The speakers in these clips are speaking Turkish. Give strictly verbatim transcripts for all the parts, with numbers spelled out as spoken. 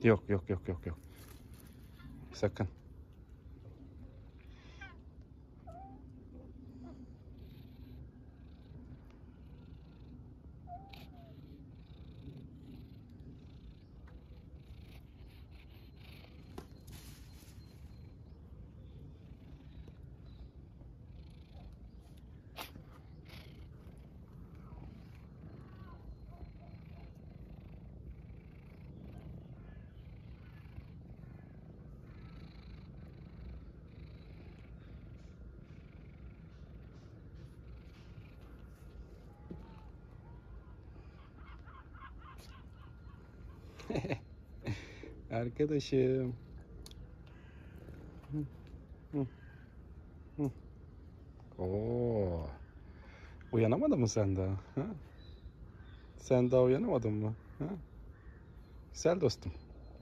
Yok yok yok yok yok. Sakın. Arkadaşım. Hı, hı, hı. Oo. Uyanamadın mı sen daha? Ha? Sen daha uyanamadın mı? Ha? Güzel dostum.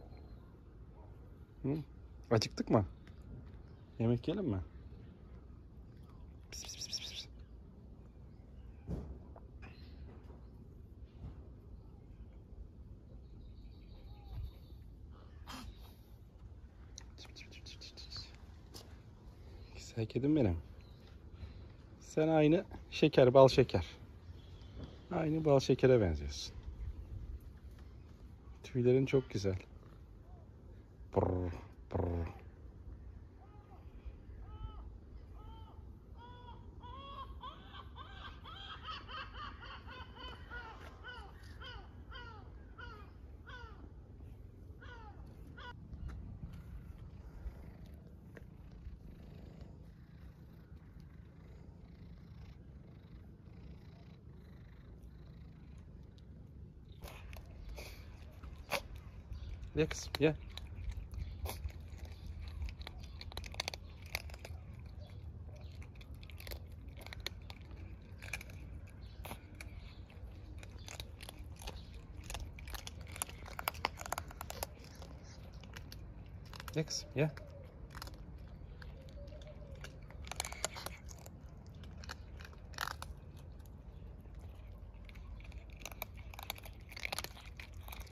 Hı? Acıktık mı? Yemek yiyelim mi? Pis, pis, pis, pis, pis. Güzel kedim benim. Sen aynı şeker, bal şeker. Aynı bal şekere benziyorsun. Tüylerin çok güzel. Pırr, pırr. Ye kızım, ye. Ye kızım, ye.